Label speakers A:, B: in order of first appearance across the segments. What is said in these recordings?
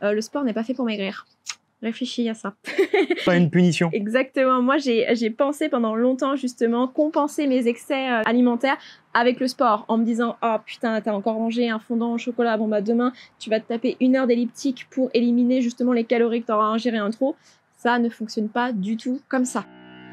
A: Le sport n'est pas fait pour maigrir. Réfléchis à ça.
B: Pas une punition.
A: Exactement. Moi, j'ai pensé pendant longtemps, justement, compenser mes excès alimentaires avec le sport, en me disant « Oh putain, t'as encore mangé un fondant au chocolat. Bon bah demain, tu vas te taper 1 heure d'elliptique pour éliminer justement les calories que t'auras ingérées en trop. » Ça ne fonctionne pas du tout comme ça.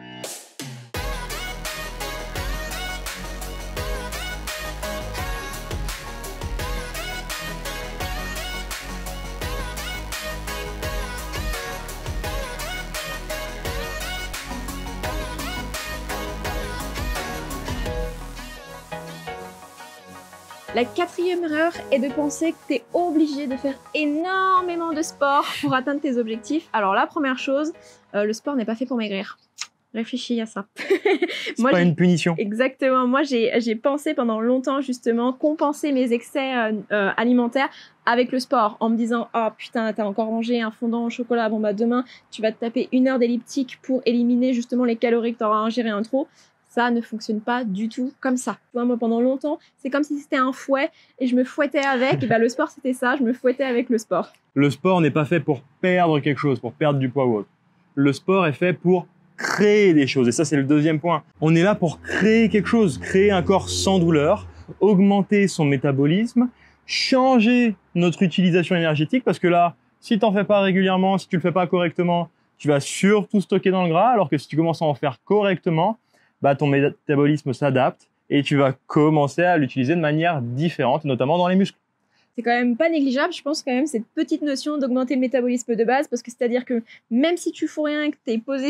A: La 4e erreur est de penser que tu es obligé de faire énormément de sport pour atteindre tes objectifs. Alors la première chose, le sport n'est pas fait pour maigrir. Réfléchis à ça.
B: C'est pas une punition.
A: Exactement. Moi, j'ai pensé pendant longtemps, justement, compenser mes excès alimentaires avec le sport, en me disant « Oh putain, t'as encore mangé un fondant au chocolat. Bon bah demain, tu vas te taper 1 heure d'elliptique pour éliminer justement les calories que t'auras ingérées en trop. » Ça ne fonctionne pas du tout comme ça. Moi, pendant longtemps, c'est comme si c'était un fouet et je me fouettais avec. Et ben, le sport, c'était ça, je me fouettais avec le sport.
B: Le sport n'est pas fait pour perdre quelque chose, pour perdre du poids ou autre. Le sport est fait pour créer des choses. Et ça, c'est le 2e point. On est là pour créer quelque chose, créer un corps sans douleur, augmenter son métabolisme, changer notre utilisation énergétique. Parce que là, si tu n'en fais pas régulièrement, si tu le fais pas correctement, tu vas surtout stocker dans le gras. Alors que si tu commences à en faire correctement, bah, ton métabolisme s'adapte et tu vas commencer à l'utiliser de manière différente, notamment dans les muscles.
A: C'est quand même pas négligeable, je pense, quand même, cette petite notion d'augmenter le métabolisme de base, parce que c'est-à-dire que même si tu fous rien, que tu es posé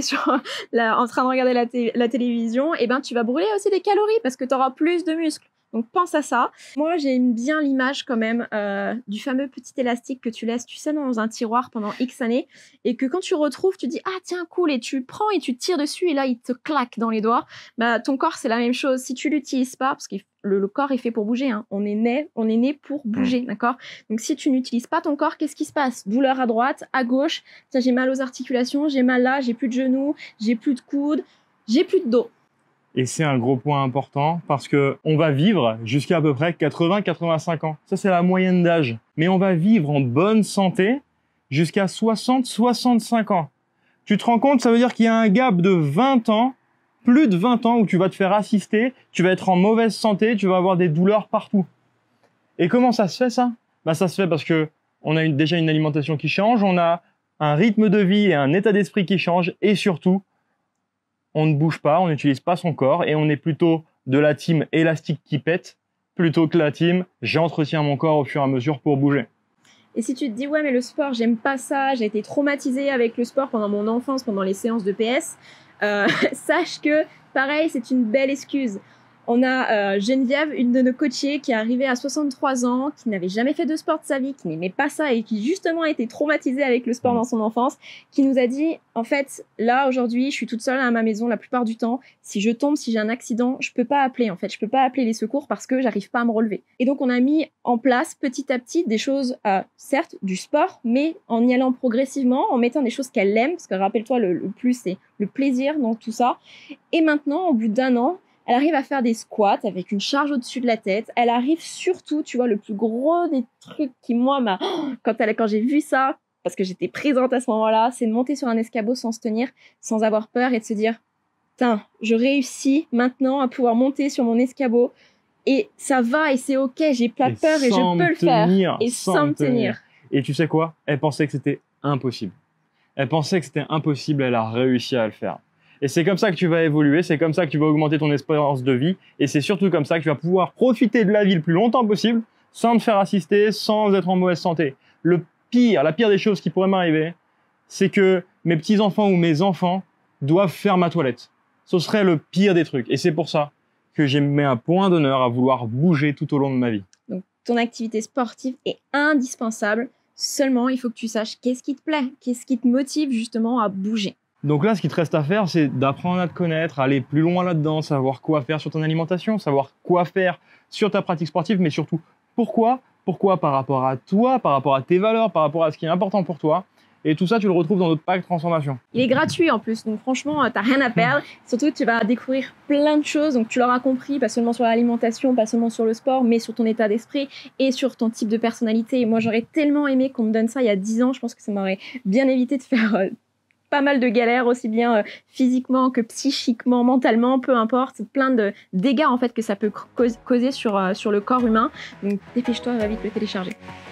A: en train de regarder la télévision, et ben, tu vas brûler aussi des calories parce que tu auras plus de muscles. Donc pense à ça. Moi, j'aime bien l'image quand même du fameux petit élastique que tu laisses, tu sais, dans un tiroir pendant X années, et que quand tu retrouves, tu dis « Ah tiens, cool », et tu prends et tu tires dessus, et là, il te claque dans les doigts. Bah, ton corps, c'est la même chose. Si tu l'utilises pas, parce que le corps est fait pour bouger, hein. On est né pour bouger, d'accord? Donc si tu n'utilises pas ton corps, qu'est-ce qui se passe? Douleur à droite, à gauche, tiens, j'ai mal aux articulations, j'ai mal là, j'ai plus de genoux, j'ai plus de coudes, j'ai plus de dos.
B: Et c'est un gros point important parce que on va vivre jusqu'à peu près 80-85 ans. Ça, c'est la moyenne d'âge. Mais on va vivre en bonne santé jusqu'à 60-65 ans. Tu te rends compte, ça veut dire qu'il y a un gap de 20 ans, plus de 20 ans où tu vas te faire assister, tu vas être en mauvaise santé, tu vas avoir des douleurs partout. Et comment ça se fait, ça? Bah, ça se fait parce que on a déjà une alimentation qui change, on a un rythme de vie et un état d'esprit qui change, et surtout, on ne bouge pas, on n'utilise pas son corps, et on est plutôt de la team élastique qui pète, plutôt que la team j'entretiens mon corps au fur et à mesure pour bouger.
A: Et si tu te dis « Ouais, mais le sport, j'aime pas ça, j'ai été traumatisée avec le sport pendant mon enfance, pendant les séances de PS », sache que, pareil, c'est une belle excuse. On a Geneviève, une de nos coachées, qui est arrivée à 63 ans, qui n'avait jamais fait de sport de sa vie, qui n'aimait pas ça et qui justement a été traumatisée avec le sport dans son enfance, qui nous a dit, en fait, là, aujourd'hui, je suis toute seule à ma maison la plupart du temps. Si je tombe, si j'ai un accident, je peux pas appeler, en fait. Je peux pas appeler les secours parce que j'arrive pas à me relever. Et donc, on a mis en place petit à petit des choses, certes, du sport, mais en y allant progressivement, en mettant des choses qu'elle aime, parce que rappelle-toi, le plus, c'est le plaisir dans tout ça. Et maintenant, au bout d'1 an, elle arrive à faire des squats avec une charge au-dessus de la tête. Elle arrive surtout, tu vois, le plus gros des trucs qui, moi, quand j'ai vu ça, parce que j'étais présente à ce moment-là, c'est de monter sur un escabeau sans se tenir, sans avoir peur et de se dire « Putain, je réussis maintenant à pouvoir monter sur mon escabeau et ça va et c'est ok, j'ai pas peur et je peux le faire. » Et sans me tenir.
B: Et tu sais quoi? Elle pensait que c'était impossible. Elle pensait que c'était impossible, elle a réussi à le faire. Et c'est comme ça que tu vas évoluer, c'est comme ça que tu vas augmenter ton espérance de vie, et c'est surtout comme ça que tu vas pouvoir profiter de la vie le plus longtemps possible, sans te faire assister, sans être en mauvaise santé. La pire des choses qui pourraient m'arriver, c'est que mes petits-enfants ou mes enfants doivent faire ma toilette. Ce serait le pire des trucs. Et c'est pour ça que j'ai mis un point d'honneur à vouloir bouger tout au long de ma vie.
A: Donc, ton activité sportive est indispensable. Seulement, il faut que tu saches qu'est-ce qui te plaît, qu'est-ce qui te motive justement à bouger.
B: Donc là, ce qui te reste à faire, c'est d'apprendre à te connaître, aller plus loin là-dedans, savoir quoi faire sur ton alimentation, savoir quoi faire sur ta pratique sportive, mais surtout pourquoi par rapport à toi, par rapport à tes valeurs, par rapport à ce qui est important pour toi. Et tout ça, tu le retrouves dans notre pack transformation.
A: Il est gratuit en plus, donc franchement, t'as rien à perdre. Surtout, tu vas découvrir plein de choses. Donc, tu l'auras compris, pas seulement sur l'alimentation, pas seulement sur le sport, mais sur ton état d'esprit et sur ton type de personnalité. Moi, j'aurais tellement aimé qu'on me donne ça il y a 10 ans. Je pense que ça m'aurait bien évité de faire pas mal de galères, aussi bien physiquement que psychiquement, mentalement, peu importe. Plein de dégâts en fait que ça peut causer sur le corps humain. Donc, dépêche-toi, va vite le télécharger.